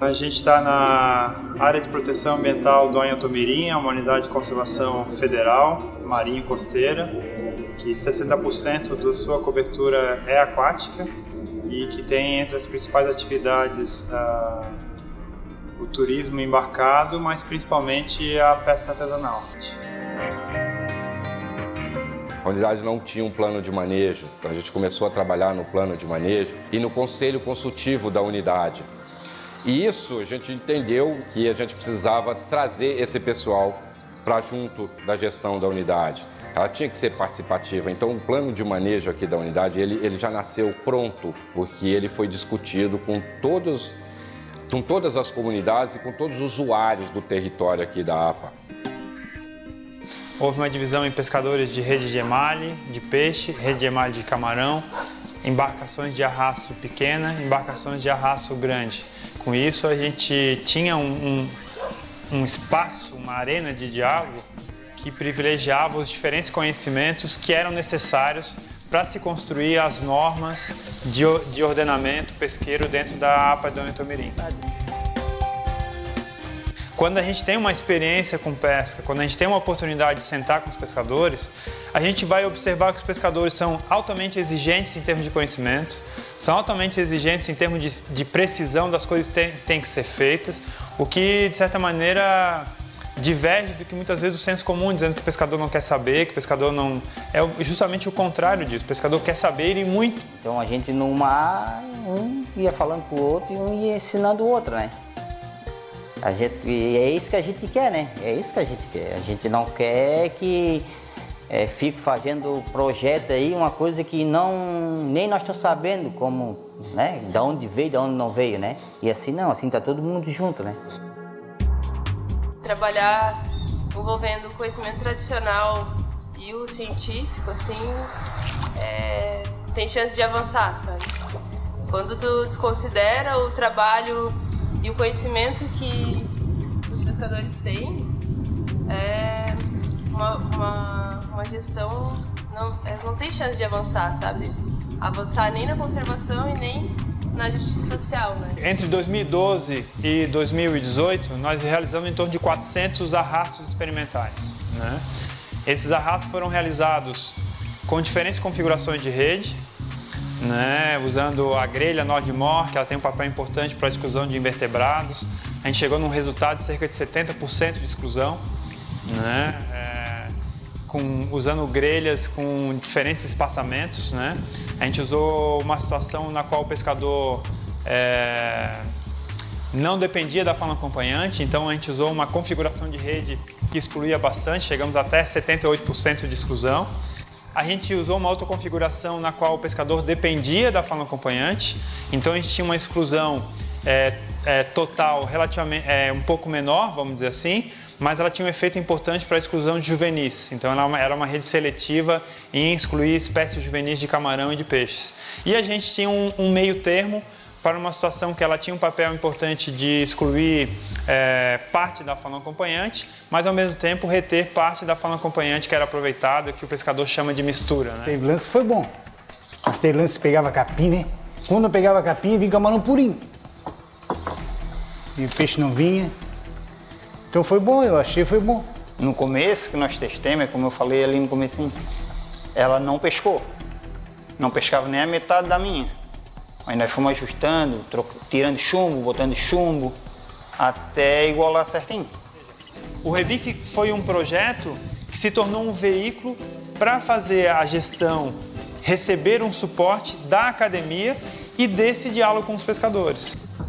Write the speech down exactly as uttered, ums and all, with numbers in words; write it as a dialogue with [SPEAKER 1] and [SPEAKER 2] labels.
[SPEAKER 1] A gente está na área de proteção ambiental do Anhatomirim, uma unidade de conservação federal, marinha e costeira, que sessenta por cento da sua cobertura é aquática e que tem entre as principais atividades uh, o turismo embarcado, mas principalmente a pesca artesanal.
[SPEAKER 2] A unidade não tinha um plano de manejo, então a gente começou a trabalhar no plano de manejo e no conselho consultivo da unidade. E isso a gente entendeu que a gente precisava trazer esse pessoal para junto da gestão da unidade. Ela tinha que ser participativa, então o plano de manejo aqui da unidade, ele, ele já nasceu pronto, porque ele foi discutido com, todos, com todas as comunidades e com todos os usuários do território aqui da A P A.
[SPEAKER 1] Houve uma divisão em pescadores de rede de emalhe, de peixe, rede de emalhe de camarão, embarcações de arrasto pequena, embarcações de arrasto grande. Com isso a gente tinha um, um, um espaço, uma arena de diálogo que privilegiava os diferentes conhecimentos que eram necessários para se construir as normas de, de ordenamento pesqueiro dentro da A P A do Anhatomirim. Quando a gente tem uma experiência com pesca, quando a gente tem uma oportunidade de sentar com os pescadores, a gente vai observar que os pescadores são altamente exigentes em termos de conhecimento, são altamente exigentes em termos de, de precisão das coisas que têm, têm que ser feitas, o que, de certa maneira, diverge do que muitas vezes o senso comum, dizendo que o pescador não quer saber, que o pescador não... É justamente o contrário disso, o pescador quer saber e muito.
[SPEAKER 3] Então a gente no mar, um ia falando pro outro e um ia ensinando o outro, né? A gente, e é isso que a gente quer, né? É isso que a gente quer. A gente não quer que é, fique fazendo projeto aí, uma coisa que não, nem nós estamos sabendo como, né? De onde veio, de onde não veio, né? E assim não, assim tá todo mundo junto, né?
[SPEAKER 4] Trabalhar envolvendo o conhecimento tradicional e o científico, assim, é, tem chance de avançar, sabe? Quando tu desconsidera o trabalho e o conhecimento que os pescadores têm, é uma, uma, uma gestão, não, não tem chance de avançar, sabe? Avançar nem na conservação e nem na justiça social, né?
[SPEAKER 1] Entre dois mil e doze e dois mil e dezoito, nós realizamos em torno de quatrocentos arrastos experimentais, né? Esses arrastos foram realizados com diferentes configurações de rede, né, usando a grelha Nordmor, que ela tem um papel importante para a exclusão de invertebrados. A gente chegou num resultado de cerca de setenta por cento de exclusão, né, é, com, usando grelhas com diferentes espaçamentos, né. A gente usou uma situação na qual o pescador é, não dependia da fauna acompanhante, então a gente usou uma configuração de rede que excluía bastante, chegamos até setenta e oito por cento de exclusão. A gente usou uma outra configuração na qual o pescador dependia da fauna acompanhante, então a gente tinha uma exclusão é, é, total relativamente é, um pouco menor, vamos dizer assim, mas ela tinha um efeito importante para a exclusão de juvenis. Então ela era uma rede seletiva em excluir espécies juvenis de camarão e de peixes. E a gente tinha um, um meio termo para uma situação que ela tinha um papel importante de excluir é, parte da fauna acompanhante, mas ao mesmo tempo reter parte da fauna acompanhante que era aproveitada, que o pescador chama de mistura, né?
[SPEAKER 5] Teve lance foi bom. Teve lance pegava capim, né? Quando eu pegava capim, vinha camarão purinho. E o peixe não vinha. Então foi bom, eu achei foi bom. No começo, que nós testamos, como eu falei ali no comecinho, ela não pescou. Não pescava nem a metade da minha. Aí nós fomos ajustando, troco, tirando chumbo, botando chumbo, até igualar certinho.
[SPEAKER 1] O Revic foi um projeto que se tornou um veículo para fazer a gestão receber um suporte da academia e desse diálogo com os pescadores.